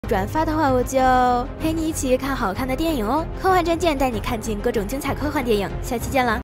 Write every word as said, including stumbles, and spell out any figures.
转发的话，我就陪你一起看好看的电影哦。科幻战舰带你看尽各种精彩科幻电影，下期见啦！